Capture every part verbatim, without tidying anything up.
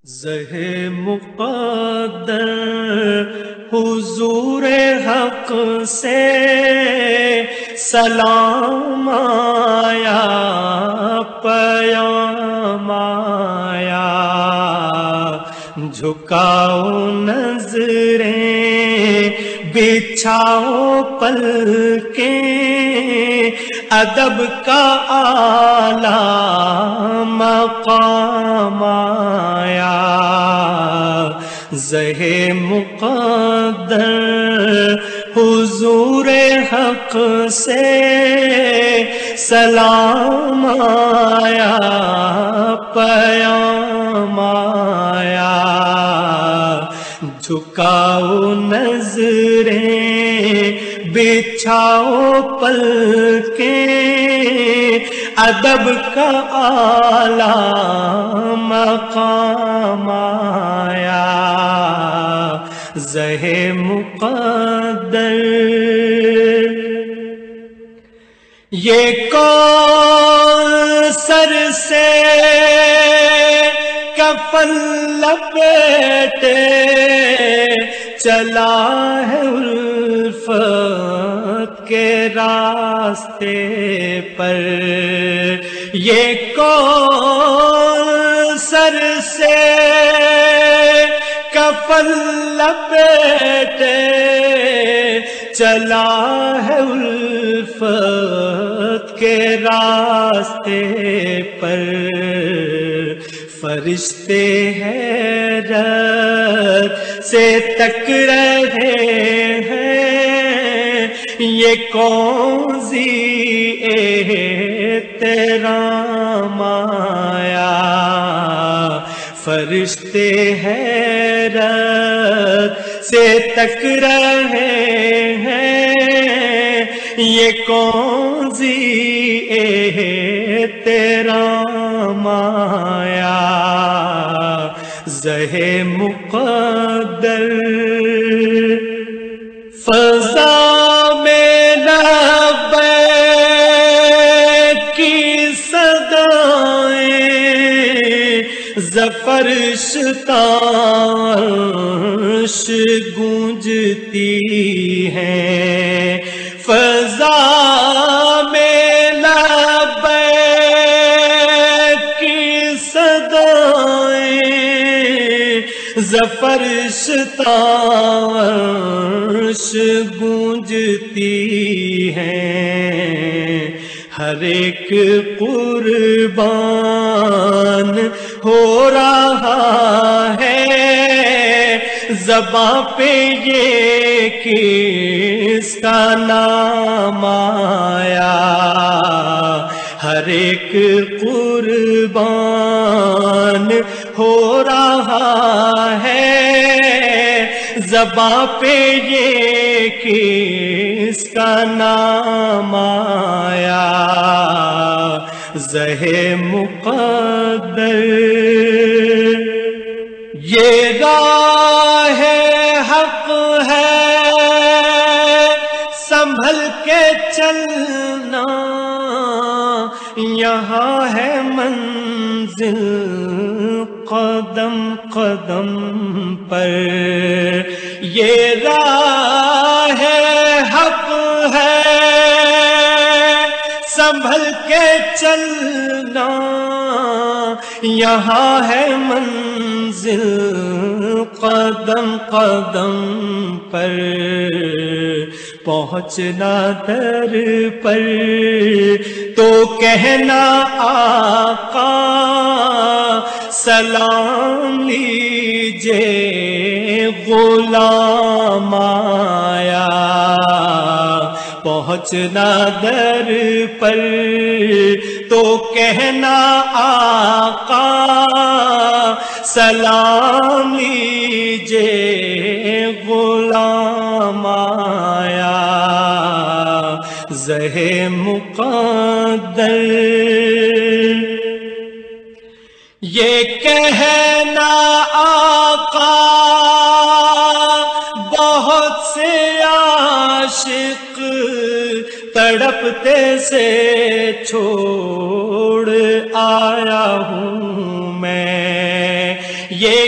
زہ مقدر حضور حق سے سلام آیا، پیام آیا، جھکاؤ نظریں بچھاؤ پلکیں، ادب کا اعلیٰ مقام آیا۔ زہ مقدر حضور حق سے سلام آیا، پیام آیا، جھکاؤ نظریں بچھاؤ پلکیں، ادب کا اعلیٰ مقام آیا۔ زہ مقدر یہ کون سر سے کفن لپیٹے چلا ہے الفت کے راستے پر، یہ کون سر سے کفن لپیٹے چلا ہے الفت کے راستے پر، فرشتے حیرت سے تک رہے ہیں، یہ کون سی احترام آیا۔ فرشتے حیرت سے تک رہے ہیں، یہ کون سی احترام آیا۔ زہ مقدر فضا میں لبیک کی صدائیں، زفرش تارش گونجتی ہیں، فضا میں لبیک کی صدائیں، زفرش تارش گونجتی ہیں، ہر ایک قربان ہو رہا ہے، زباں پہ یہ کس کا نام آیا۔ ہر ایک قربان ہو رہا ہے، زباں پہ یہ کس کا نام آیا۔ زہ مقدر یہ راہ حق ہے، سنبھل کے چلنا، یہاں ہے منزل قدم قدم پر، یہ راہ حق ہے، سنبھل کے چلنا، یہاں ہے منزل قدم قدم پر، پہنچنا در پر تو کہنا آقا سلام لیجے غلام آیا۔ پہنچنا در پر تو کہنا آقا سلام لیجے غلام آیا۔ زہ مقدر یہ کہنا آقا بہت سے عاشق تڑپتے سے چھوڑ آیا ہوں میں، یہ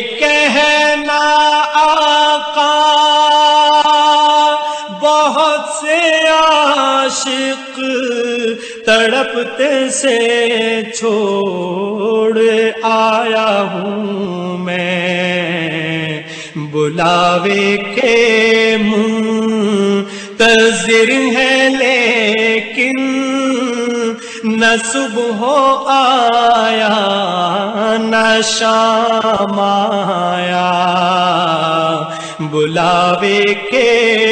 تڑپتے سے چھوڑ آیا ہوں میں، بلاوے کے منتظر ہے لیکن نہ صبح آیا نہ شام آیا، بلاوے کے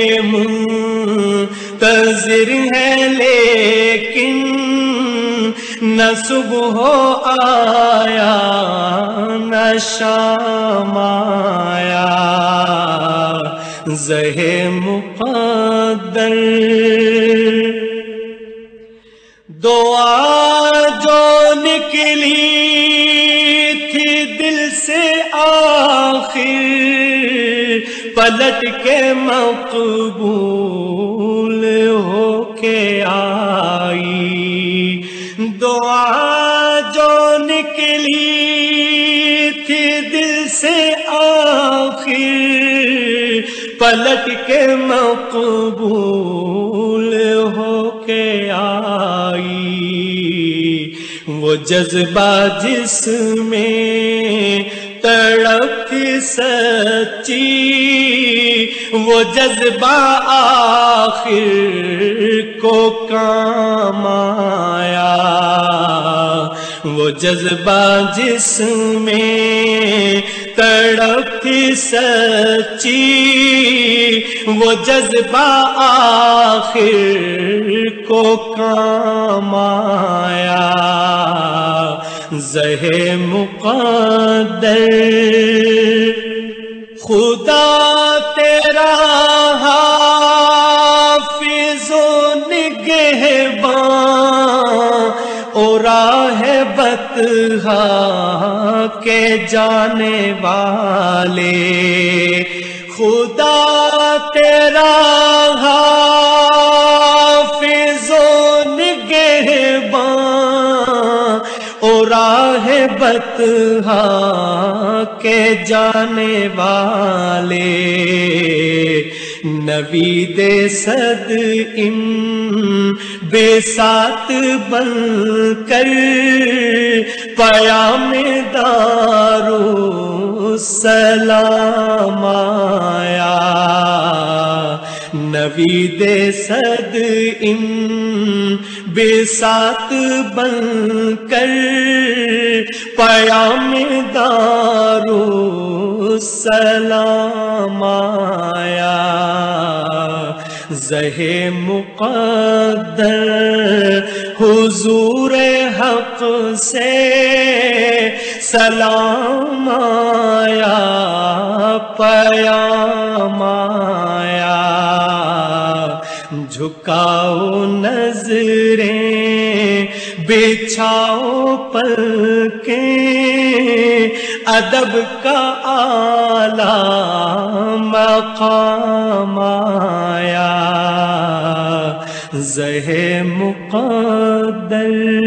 منتظر ہے لیکن نہ صبح آیا نہ شام آیا، زہ مقدر دعا جو نکلی تھی دل سے آخر پلٹ کے مقبول ہو کے آئی، دعا جو نکلی تھی دل سے آخر پلٹ کے مقبول ہو کے آئی، وہ جذبہ جس میں تڑپ تھی سچی وہ جذبہ آخر کو کام آیا، وہ جذبہ جس میں تڑپ تھی سچی وہ جذبہ آخر کو کام آیا، زہ مقدر خدا تیرا حافظ و نگہباں اور راہ بطحا کے جانے والے، خدا تیرا حافظ و نگہباں اور راہ بطحا کے جانے والے، نوید صد ام بے ساتھ بن کر پیام دارالسلام آیا، نوید صد ام بے ساتھ بن کر پیام دارالسلام آیا، زہ مقدر حضور حق سے سلام آیا پیام آیا، جھکاؤ نظریں بچھاؤ پلکیں ادب کا اعلیٰ مقام آیا، زہ مقدر